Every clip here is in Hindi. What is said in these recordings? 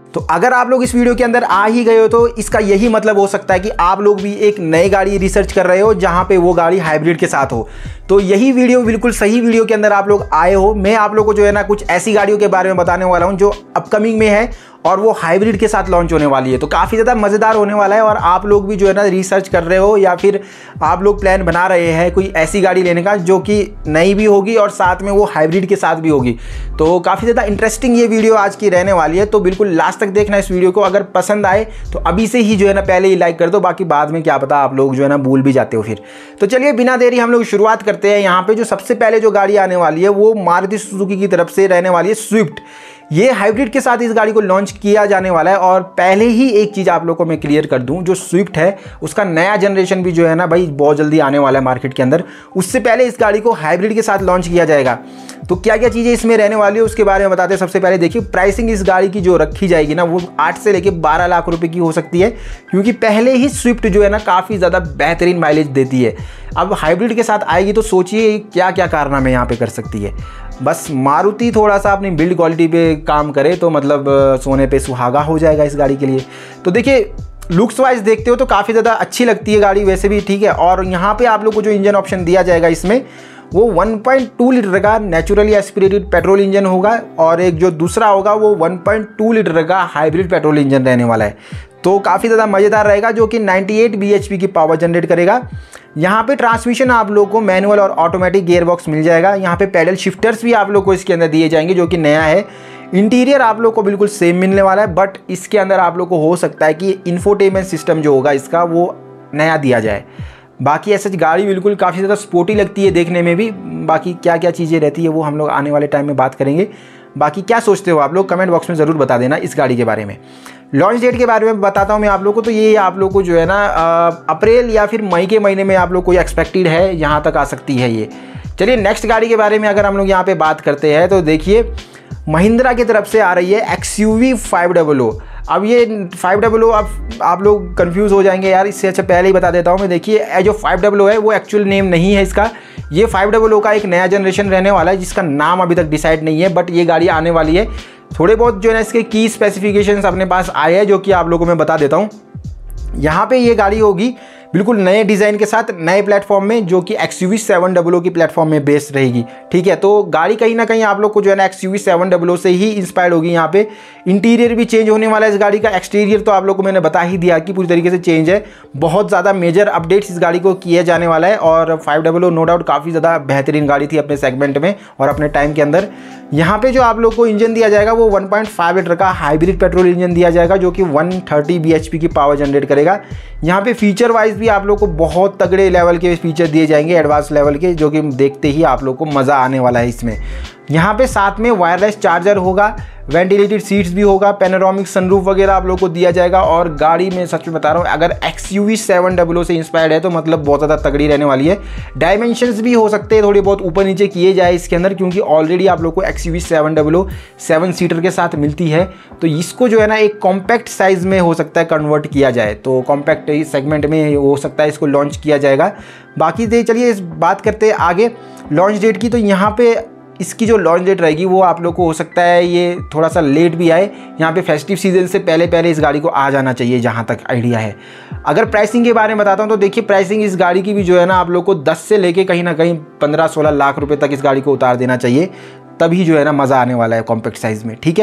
तो अगर आप लोग इस वीडियो के अंदर आ ही गए हो तो इसका यही मतलब हो सकता है कि आप लोग भी एक नई गाड़ी रिसर्च कर रहे हो जहां पे वो गाड़ी हाइब्रिड के साथ हो। तो यही वीडियो बिल्कुल सही वीडियो के अंदर आप लोग आए हो। मैं आप लोग को जो है ना कुछ ऐसी गाड़ियों के बारे में बताने वाला हूं जो अपकमिंग में है और वो हाइब्रिड के साथ लॉन्च होने वाली है। तो काफ़ी ज़्यादा मज़ेदार होने वाला है और आप लोग भी जो है ना रिसर्च कर रहे हो या फिर आप लोग प्लान बना रहे हैं कोई ऐसी गाड़ी लेने का जो कि नई भी होगी और साथ में वो हाइब्रिड के साथ भी होगी। तो काफ़ी ज़्यादा इंटरेस्टिंग ये वीडियो आज की रहने वाली है। तो बिल्कुल लास्ट तक देखना इस वीडियो को। अगर पसंद आए तो अभी से ही जो है ना पहले ही लाइक कर दो, बाकी बाद में क्या पता आप लोग जो है ना भूल भी जाते हो फिर। तो चलिए बिना देरी हम लोग शुरुआत करते हैं। यहाँ पे जो सबसे पहले जो गाड़ी आने वाली है वो मारुति सुजुकी की तरफ से रहने वाली है स्विफ्ट। ये हाइब्रिड के साथ इस गाड़ी को लॉन्च किया जाने वाला है। और पहले ही एक चीज़ आप लोगों को मैं क्लियर कर दूं, जो स्विफ्ट है उसका नया जनरेशन भी जो है ना भाई बहुत जल्दी आने वाला है मार्केट के अंदर। उससे पहले इस गाड़ी को हाइब्रिड के साथ लॉन्च किया जाएगा। तो क्या क्या चीज़ें इसमें रहने वाली है उसके बारे में बताते हैं। सबसे पहले देखिए प्राइसिंग इस गाड़ी की जो रखी जाएगी ना वो 8 से लेकर 12 लाख रुपए की हो सकती है, क्योंकि पहले ही स्विफ्ट जो है ना काफ़ी ज़्यादा बेहतरीन माइलेज देती है। अब हाइब्रिड के साथ आएगी तो सोचिए क्या क्या कारनामे यहाँ पे कर सकती है। बस मारुति थोड़ा सा अपनी बिल्ड क्वालिटी पे काम करे तो मतलब सोने पे सुहागा हो जाएगा इस गाड़ी के लिए। तो देखिए लुक्स वाइज देखते हो तो काफ़ी ज़्यादा अच्छी लगती है गाड़ी वैसे भी, ठीक है। और यहाँ पे आप लोग को जो इंजन ऑप्शन दिया जाएगा इसमें वो 1.2 लीटर का नेचुरली एस्पिरेटेड पेट्रोल इंजन होगा और एक जो दूसरा होगा वो 1.2 लीटर का हाइब्रिड पेट्रोल इंजन रहने वाला है। तो काफ़ी ज़्यादा मज़ेदार रहेगा जो कि 98 bhp की पावर जनरेट करेगा। यहाँ पे ट्रांसमिशन आप लोग को मैनुअल और ऑटोमेटिक गियर बॉक्स मिल जाएगा। यहाँ पे पैडल शिफ्टर्स भी आप लोग को इसके अंदर दिए जाएंगे जो कि नया है। इंटीरियर आप लोग को बिल्कुल सेम मिलने वाला है, बट इसके अंदर आप लोग को हो सकता है कि इंफोटेनमेंट सिस्टम जो होगा इसका वो नया दिया जाए। बाकी ऐसे गाड़ी बिल्कुल काफ़ी ज़्यादा स्पोर्टी लगती है देखने में भी। बाकी क्या क्या चीज़ें रहती है वो हम लोग आने वाले टाइम में बात करेंगे। बाकी क्या सोचते हो आप लोग कमेंट बॉक्स में ज़रूर बता देना इस गाड़ी के बारे में। लॉन्च डेट के बारे में बताता हूँ मैं आप लोग को। तो ये आप लोग को जो है ना अप्रैल या फिर मई के महीने में आप लोग को एक्सपेक्टेड है, यहाँ तक आ सकती है ये। चलिए नेक्स्ट गाड़ी के बारे में अगर हम लोग यहाँ पे बात करते हैं तो देखिए महिंद्रा की तरफ से आ रही है XUV 500। अब ये 500 अब आप लोग कंफ्यूज हो जाएंगे यार, इससे अच्छा पहले ही बता देता हूँ मैं। देखिए जो 500 है वो एक्चुअल नेम नहीं है इसका। ये 500 का एक नया जनरेशन रहने वाला है जिसका नाम अभी तक डिसाइड नहीं है, बट ये गाड़ी आने वाली है। थोड़े बहुत जो है इसके की स्पेसिफिकेशंस अपने पास आए हैं जो कि आप लोगों को मैं बता देता हूँ। यहाँ पे ये गाड़ी होगी बिल्कुल नए डिज़ाइन के साथ नए प्लेटफॉर्म में जो कि XUV 700 की प्लेटफॉर्म में बेस्ड रहेगी, ठीक है। तो गाड़ी कहीं ना कहीं आप लोग को जो है ना XUV 700 से ही इंस्पायर्ड होगी। यहाँ पे इंटीरियर भी चेंज होने वाला है इस गाड़ी का। एक्सटीरियर तो आप लोग को मैंने बता ही दिया कि पूरी तरीके से चेंज है। बहुत ज़्यादा मेजर अपडेट्स इस गाड़ी को किया जाने वाला है। और 500 नो डाउट काफ़ी ज़्यादा बेहतरीन गाड़ी थी अपने सेगमेंट में और अपने टाइम के अंदर। यहाँ पे जो आप लोग को इंजन दिया जाएगा वो 1.5 लीटर का हाइब्रिड पेट्रोल इंजन दिया जाएगा जो कि 130 bhp की पावर जनरेट करेगा। यहाँ पे फीचर वाइज भी आप लोग को बहुत तगड़े लेवल के फीचर दिए जाएंगे, एडवांस लेवल के, जो कि देखते ही आप लोग को मज़ा आने वाला है इसमें। यहाँ पे साथ में वायरलेस चार्जर होगा, वेंटिलेटेड सीट्स भी होगा, पैनोरामिक सनरूफ वगैरह आप लोग को दिया जाएगा। और गाड़ी में सच में बता रहा हूँ अगर XUV 700 से इंस्पायर्ड है तो मतलब बहुत ज़्यादा तगड़ी रहने वाली है। डायमेंशंस भी हो सकते हैं थोड़ी बहुत ऊपर नीचे किए जाए इसके अंदर, क्योंकि ऑलरेडी आप लोग को XUV 700 7 सीटर के साथ मिलती है। तो इसको जो है ना एक कॉम्पैक्ट साइज़ में हो सकता है कन्वर्ट किया जाए, तो कॉम्पैक्ट सेगमेंट में हो सकता है इसको लॉन्च किया जाएगा। बाकी चलिए इस बात करते हैं आगे लॉन्च डेट की। तो यहाँ पे इसकी जो लॉन्च डेट रहेगी वो आप लोग को हो सकता है ये थोड़ा सा लेट भी आए। यहाँ पे फेस्टिव सीजन से पहले इस गाड़ी को आ जाना चाहिए जहाँ तक आइडिया है। अगर प्राइसिंग के बारे में बताता हूँ तो देखिए प्राइसिंग इस गाड़ी की भी जो है ना आप लोग को 10 से लेके कहीं ना कहीं 15-16 लाख रुपए तक इस गाड़ी को उतार देना चाहिए, तभी जो है ना मज़ा आने वाला है कॉम्पैक्ट साइज़ में, ठीक है।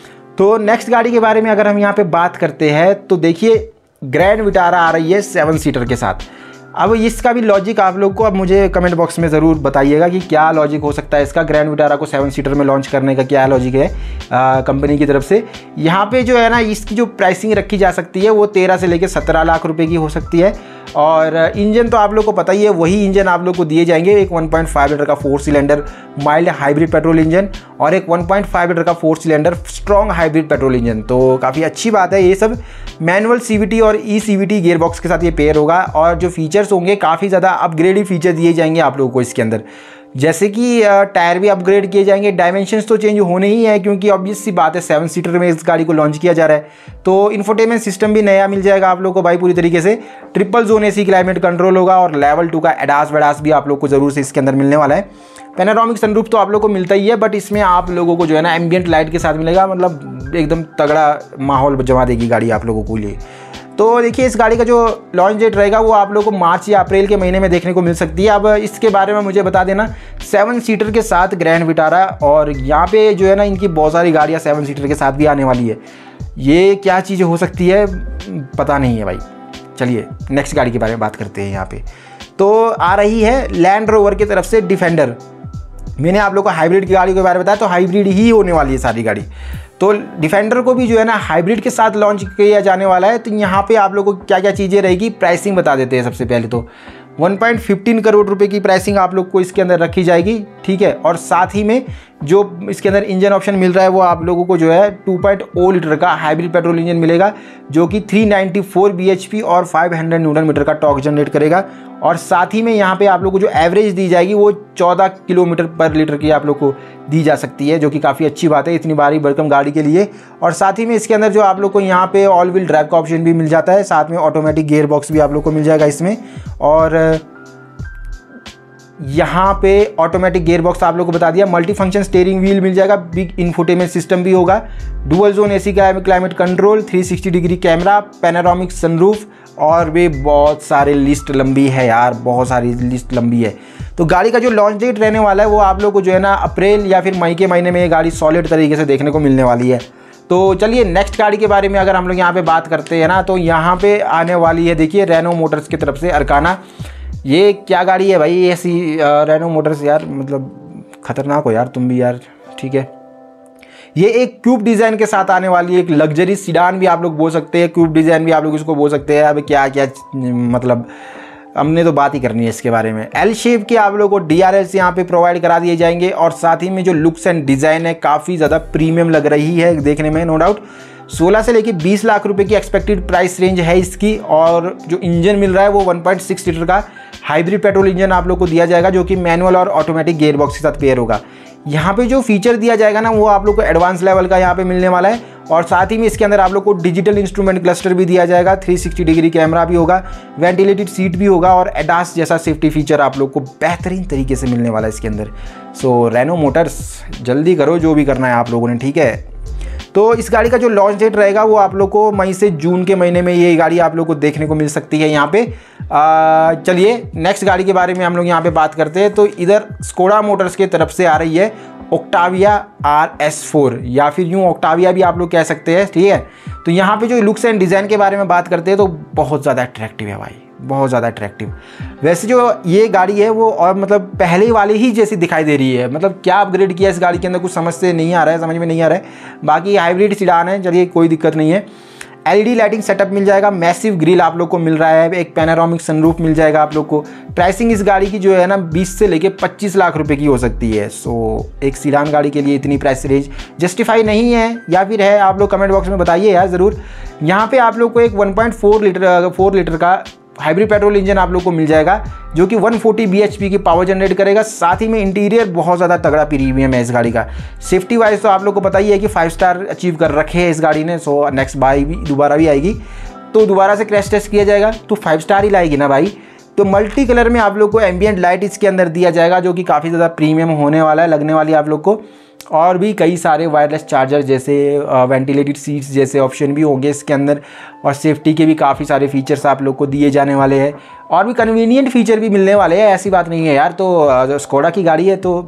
तो नेक्स्ट गाड़ी के बारे में अगर हम यहाँ पर बात करते हैं तो देखिए ग्रैंड विटारा आ रही है 7 सीटर के साथ। अब इसका भी लॉजिक आप लोग को अब मुझे कमेंट बॉक्स में ज़रूर बताइएगा कि क्या लॉजिक हो सकता है इसका। ग्रैंड विटारा को 7 सीटर में लॉन्च करने का क्या लॉजिक है कंपनी की तरफ से। यहाँ पे जो है ना इसकी जो प्राइसिंग रखी जा सकती है वो 13 से लेकर 17 लाख रुपए की हो सकती है। और इंजन तो आप लोग को पता ही है, वही इंजन आप लोग को दिए जाएंगे, एक 1.5 लीटर का 4 cylinder mild hybrid petrol engine और एक 1.5 लीटर का 4 cylinder strong hybrid petrol engine. तो काफ़ी अच्छी बात है। ये सब मैनुअल CVT और eCVT गियर बॉक्स के साथ ये पेयर होगा। और जो फीचर्स होंगे काफ़ी ज़्यादा अपग्रेडेड फीचर दिए जाएंगे आप लोगों को इसके अंदर। जैसे कि टायर भी अपग्रेड किए जाएंगे, डायमेंशंस तो चेंज होने ही है क्योंकि ऑब्वियस सी बात है 7 सीटर में इस गाड़ी को लॉन्च किया जा रहा है। तो इन्फोटेनमेंट सिस्टम भी नया मिल जाएगा आप लोग को भाई पूरी तरीके से। Triple zone AC climate control होगा और लेवल 2 का एडास वेडास भी आप लोग को ज़रूर से इसके अंदर मिलने वाला है। पैनोरामिक सनरूफ तो आप लोग को मिलता ही है, बट इसमें आप लोगों को जो है ना एम्बियंट लाइट के साथ मिलेगा, मतलब एकदम तगड़ा माहौल जमा देगी गाड़ी आप लोगों को लिए। तो देखिए इस गाड़ी का जो लॉन्च डेट रहेगा वो आप लोगों को मार्च या अप्रैल के महीने में देखने को मिल सकती है। अब इसके बारे में मुझे बता देना, 7 सीटर के साथ ग्रैंड विटारा, और यहाँ पे जो है ना इनकी बहुत सारी गाड़ियाँ 7 सीटर के साथ भी आने वाली है। ये क्या चीज़ हो सकती है पता नहीं है भाई। चलिए नेक्स्ट गाड़ी के बारे में बात करते हैं। यहाँ पे तो आ रही है लैंड रोवर की तरफ से डिफेंडर। मैंने आप लोग को हाइब्रिड की गाड़ी के बारे में बताया, तो हाइब्रिड ही होने वाली है सारी गाड़ी। तो डिफेंडर को भी जो है ना हाइब्रिड के साथ लॉन्च किया जाने वाला है। तो यहाँ पे आप लोगों को क्या क्या चीज़ें रहेगी, प्राइसिंग बता देते हैं। सबसे पहले तो 1.15 करोड़ रुपए की प्राइसिंग आप लोग को इसके अंदर रखी जाएगी, ठीक है। और साथ ही में जो इसके अंदर इंजन ऑप्शन मिल रहा है वो आप लोगों को जो है 2.0 लीटर का हाइब्रिड पेट्रोल इंजन मिलेगा, जो कि 394 bhp और 500 न्यूटन मीटर का टॉर्क जनरेट करेगा। और साथ ही में यहाँ पे आप लोग को जो एवरेज दी जाएगी वो 14 किलोमीटर पर लीटर की आप लोग को दी जा सकती है, जो कि काफ़ी अच्छी बात है इतनी भारी भरकम गाड़ी के लिए। और साथ ही में इसके अंदर जो आप लोग को यहाँ पे ऑल व्हील ड्राइव का ऑप्शन भी मिल जाता है, साथ में ऑटोमेटिक गियर बॉक्स भी आप लोग को मिल जाएगा इसमें। और यहाँ पे ऑटोमेटिक गियर बॉक्स आप लोग को बता दिया, मल्टी फंक्शन स्टीयरिंग व्हील मिल जाएगा, बिग इंफोटेनमेंट सिस्टम भी होगा, डुअल जोन एसी का climate control, 360 degree camera, panoramic sunroof, और भी बहुत सारे लिस्ट लंबी है यार, बहुत सारी लिस्ट लंबी है। तो गाड़ी का जो लॉन्च डेट रहने वाला है वो आप लोग को जो है ना अप्रैल या फिर मई के महीने में ये गाड़ी सॉलिड तरीके से देखने को मिलने वाली है। तो चलिए नेक्स्ट गाड़ी के बारे में अगर हम लोग यहाँ पे बात करते हैं ना, तो यहाँ पे आने वाली है देखिए रेनो मोटर्स की तरफ से अरकाना। ये क्या गाड़ी है भाई ऐसी रेनो मोटर्स यार, मतलब खतरनाक हो यार तुम भी यार, ठीक है। ये एक क्यूब डिज़ाइन के साथ आने वाली है, एक लग्जरी सीडान भी आप लोग बोल सकते हैं, क्यूब डिज़ाइन भी आप लोग इसको बोल सकते हैं। अब क्या क्या मतलब हमने तो बात ही करनी है इसके बारे में। एल शेप के आप लोग को DRLs यहाँ पे प्रोवाइड करा दिए जाएंगे, और साथ ही में जो लुक्स एंड डिज़ाइन है काफ़ी ज़्यादा प्रीमियम लग रही है देखने में, नो डाउट। 16 से लेके 20 लाख रुपए की एक्सपेक्टेड प्राइस रेंज है इसकी। और जो इंजन मिल रहा है वो 1.6 लीटर का हाइब्रिड पेट्रोल इंजन आप लोग को दिया जाएगा, जो कि मैनुअल और ऑटोमेटिक गियर बॉक्स के साथ पेयर होगा। यहाँ पे जो फीचर दिया जाएगा ना वो आप लोग को एडवांस लेवल का यहाँ पे मिलने वाला है। और साथ ही में इसके अंदर आप लोग को डिजिटल इंस्ट्रूमेंट क्लस्टर भी दिया जाएगा, 360 डिग्री कैमरा भी होगा, वेंटिलेटेड सीट भी होगा, और एडास जैसा सेफ्टी फीचर आप लोग को बेहतरीन तरीके से मिलने वाला है इसके अंदर। सो रेनो मोटर्स जल्दी करो जो भी करना है आप लोगों ने, ठीक है। तो इस गाड़ी का जो लॉन्च डेट रहेगा वो आप लोग को मई से जून के महीने में ये गाड़ी आप लोग को देखने को मिल सकती है यहाँ पे। चलिए नेक्स्ट गाड़ी के बारे में हम लोग यहाँ पे बात करते हैं। तो इधर स्कोडा मोटर्स की तरफ से आ रही है ऑक्टाविया RS4, या फिर यूँ ऑक्टाविया भी आप लोग कह सकते हैं, ठीक है। तो यहाँ पे जो लुक्स एंड डिज़ाइन के बारे में बात करते हैं तो बहुत ज़्यादा अट्रैक्टिव है भाई, बहुत ज़्यादा अट्रैक्टिव। वैसे जो ये गाड़ी है वो और मतलब पहले वाली ही जैसी दिखाई दे रही है, मतलब क्या अपग्रेड किया इस गाड़ी के अंदर कुछ समझ में नहीं आ रहा है। बाकी हाइब्रिड सीडान है, चलिए कोई दिक्कत नहीं है। LED लाइटिंग सेटअप मिल जाएगा, मैसिव ग्रिल आप लोग को मिल रहा है, एक पैनोरामिक सनरूफ मिल जाएगा आप लोग को। प्राइसिंग इस गाड़ी की जो है ना 20 से लेके 25 लाख रुपए की हो सकती है। सो एक सीडान गाड़ी के लिए इतनी प्राइस रेंज जस्टिफाई नहीं है, या फिर है, आप लोग कमेंट बॉक्स में बताइए यार ज़रूर। यहाँ पे आप लोग को एक 1.4 लीटर का हाइब्रिड पेट्रोल इंजन आप लोग को मिल जाएगा, जो कि 140 bhp की पावर जनरेट करेगा। साथ ही में इंटीरियर बहुत ज़्यादा तगड़ा प्रीमियम है इस गाड़ी का। सेफ्टी वाइज तो आप लोग को पता ही है कि 5 स्टार अचीव कर रखे हैं इस गाड़ी ने। सो नेक्स्ट बाई भी दोबारा भी आएगी तो दोबारा से क्रैश टेस्ट किया जाएगा तो 5 स्टार ही लाएगी ना भाई। तो मल्टी कलर में आप लोग को एम्बियंट लाइट इसके अंदर दिया जाएगा, जो कि काफ़ी ज़्यादा प्रीमियम होने वाला है, लगने वाली है आप लोग को। और भी कई सारे वायरलेस चार्जर जैसे वेंटिलेटेड सीट्स जैसे ऑप्शन भी होंगे इसके अंदर, और सेफ्टी के भी काफ़ी सारे फीचर्स आप लोग को दिए जाने वाले हैं, और भी कन्वीनियंट फीचर भी मिलने वाले हैं, ऐसी बात नहीं है यार। तो स्कोडा की गाड़ी है तो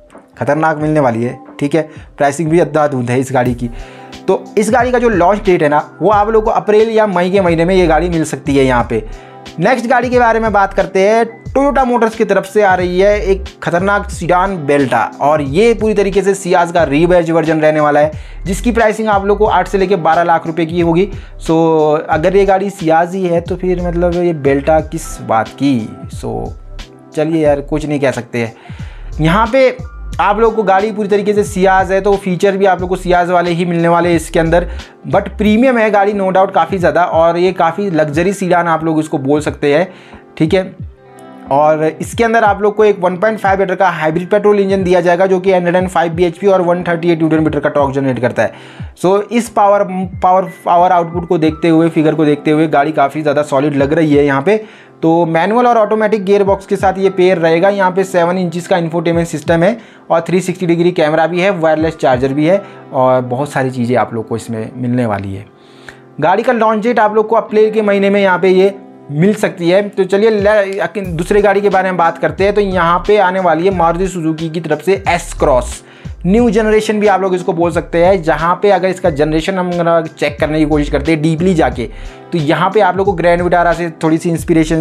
खतरनाक मिलने वाली है, ठीक है। प्राइसिंग भी अद्धाधुंध है इस गाड़ी की। तो इस गाड़ी का जो लॉन्च डेट है ना वो आप लोग को अप्रैल या मई के महीने में ये गाड़ी मिल सकती है यहाँ पे। नेक्स्ट गाड़ी के बारे में बात करते हैं। टोयोटा मोटर्स की तरफ से आ रही है एक खतरनाक सीडान बेल्टा, और ये पूरी तरीके से सियाज का रीबैज वर्जन रहने वाला है, जिसकी प्राइसिंग आप लोग को 8 से लेकर 12 लाख रुपए की होगी। सो अगर ये गाड़ी सियाज ही है तो फिर मतलब ये बेल्टा किस बात की। सो चलिए यार कुछ नहीं कह सकते हैं। यहाँ पे आप लोग को गाड़ी पूरी तरीके से सियाज है तो फीचर भी आप लोग को सियाज वाले ही मिलने वाले हैं इसके अंदर, बट प्रीमियम है गाड़ी नो डाउट काफ़ी ज़्यादा, और ये काफ़ी लग्जरी सीडान आप लोग इसको बोल सकते हैं, ठीक है। और इसके अंदर आप लोग को एक 1.5 लीटर का हाइब्रिड पेट्रोल इंजन दिया जाएगा जो कि 105 bhp और 138 न्यूटन मीटर का टॉर्क जनरेट करता है। सो इस पावर आउटपुट को देखते हुए, फिगर को देखते हुए गाड़ी काफ़ी ज़्यादा सॉलिड लग रही है यहाँ पे। तो मैनुअल और ऑटोमेटिक गियर बॉक्स के साथ ये पेयर रहेगा। यहाँ पे 7 इंचज़ का इंफोटेनमेंट सिस्टम है और 360 डिग्री कैमरा भी है, वायरलेस चार्जर भी है और बहुत सारी चीज़ें आप लोग को इसमें मिलने वाली है। गाड़ी का लॉन्च डेट आप लोग को अप्रैल के महीने में यहाँ पे ये मिल सकती है। तो चलिए दूसरे गाड़ी के बारे में बात करते हैं। तो यहाँ पे आने वाली है मारुति सुजुकी की तरफ से एस क्रॉस, न्यू जनरेशन भी आप लोग इसको बोल सकते हैं। जहाँ पे अगर इसका जनरेशन हम चेक करने की कोशिश करते हैं डीपली जाके, तो यहाँ पे आप लोग को ग्रैंड विटारा से थोड़ी सी इंस्पिरेशन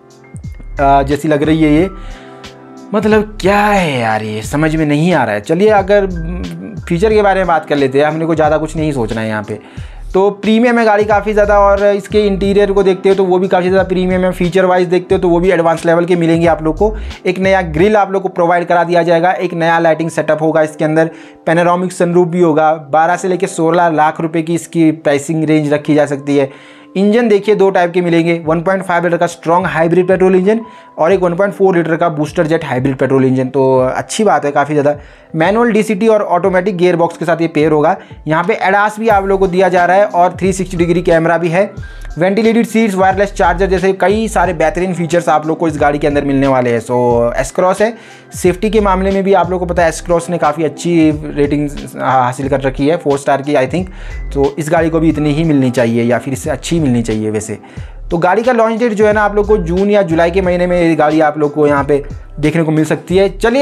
जैसी लग रही है ये। मतलब क्या है यार, ये समझ में नहीं आ रहा है। चलिए अगर फीचर के बारे में बात कर लेते हैं, हमने को ज़्यादा कुछ नहीं सोचना है यहाँ पे। तो प्रीमियम है गाड़ी काफ़ी ज़्यादा, और इसके इंटीरियर को देखते हो तो वो भी काफ़ी ज़्यादा प्रीमियम है। फीचर वाइज देखते हो तो वो भी एडवांस लेवल के मिलेंगे आप लोग को। एक नया ग्रिल आप लोग को प्रोवाइड करा दिया जाएगा, एक नया लाइटिंग सेटअप होगा इसके अंदर, पैनोरामिक सनरूफ भी होगा। 12 से लेकर 16 लाख रुपए की इसकी प्राइसिंग रेंज रखी जा सकती है। इंजन देखिए 2 टाइप के मिलेंगे, 1.5 लीटर का स्ट्रॉन्ग हाइब्रिड पेट्रोल इंजन और एक 1.4 लीटर का booster jet hybrid petrol engine. तो अच्छी बात है काफ़ी ज़्यादा। मैनुअल डीसीटी और ऑटोमेटिक गियर बॉक्स के साथ ये पेयर होगा। यहाँ पे एडास भी आप लोगों को दिया जा रहा है और 360 डिग्री कैमरा भी है। वेंटिलेटेड सीट्स, वायरलेस चार्जर जैसे कई सारे बेहतरीन फीचर्स आप लोग को इस गाड़ी के अंदर मिलने वाले हैं। सो एस क्रॉस है। सेफ्टी के मामले में भी आप लोग को पता है एस क्रॉस ने काफ़ी अच्छी रेटिंग हासिल कर रखी है, 4 स्टार की आई थिंक। तो इस गाड़ी को भी इतनी ही मिलनी चाहिए या फिर इससे अच्छी मिलनी चाहिए वैसे। तो गाड़ी का लॉन्च डेट जो है ना आप लोग को जून या जुलाई के महीने में ये गाड़ी आप लोग को यहाँ पे देखने को मिल सकती है। चलिए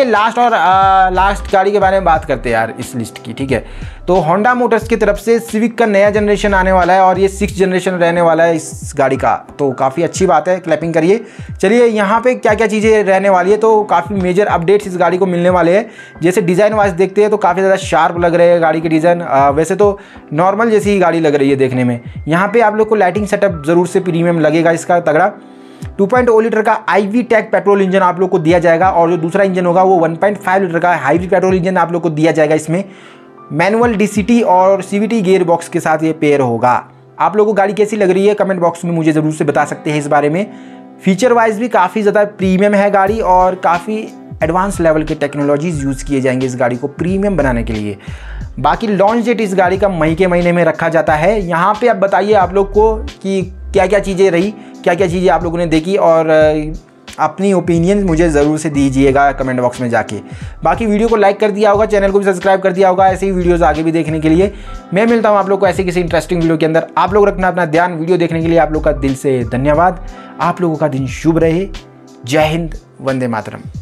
लास्ट गाड़ी के बारे में बात करते हैं यार इस लिस्ट की, ठीक है। तो होंडा मोटर्स की तरफ से सिविक का नया जनरेशन आने वाला है और ये 6th जनरेशन रहने वाला है इस गाड़ी का। तो काफ़ी अच्छी बात है, क्लैपिंग करिए। चलिए यहाँ पे क्या क्या चीज़ें रहने वाली है, तो काफ़ी मेजर अपडेट्स इस गाड़ी को मिलने वाले हैं। जैसे डिज़ाइन वाइज देखते हैं तो काफ़ी ज़्यादा शार्प लग रहे हैं गाड़ी के डिज़ाइन। वैसे तो नॉर्मल जैसी ही गाड़ी लग रही है देखने में। यहाँ पे आप लोग को लाइटिंग सेटअप ज़रूर से प्रीमियम लगेगा इसका तगड़ा। 2.0 लीटर का IV टेक पेट्रोल इंजन आप लोग को दिया जाएगा और जो दूसरा इंजन होगा वो 1.5 लीटर का हाइब्रिड पेट्रोल इंजन आप लोग को दिया जाएगा। इसमें मैनुअल DCT और CVT गियर बॉक्स के साथ ये पेयर होगा। आप लोगों को गाड़ी कैसी लग रही है कमेंट बॉक्स में मुझे ज़रूर से बता सकते हैं इस बारे में। फीचर वाइज भी काफ़ी ज़्यादा प्रीमियम है गाड़ी और काफ़ी एडवांस लेवल के टेक्नोलॉजीज़ यूज़ किए जाएंगे इस गाड़ी को प्रीमियम बनाने के लिए। बाकी लॉन्च डेट इस गाड़ी का मई के महीने में रखा जाता है। यहाँ पे अब बताइए आप लोग को कि क्या क्या चीज़ें रही, क्या क्या चीज़ें आप लोगों ने देखी और अपनी ओपिनियन मुझे ज़रूर से दीजिएगा कमेंट बॉक्स में जाके। बाकी वीडियो को लाइक कर दिया होगा, चैनल को भी सब्सक्राइब कर दिया होगा ऐसे ही वीडियोस आगे भी देखने के लिए। मैं मिलता हूँ आप लोग को ऐसे किसी इंटरेस्टिंग वीडियो के अंदर। आप लोग रखना अपना ध्यान। वीडियो देखने के लिए आप लोग का दिल से धन्यवाद। आप लोगों का दिन शुभ रहे। जय हिंद, वंदे मातरम।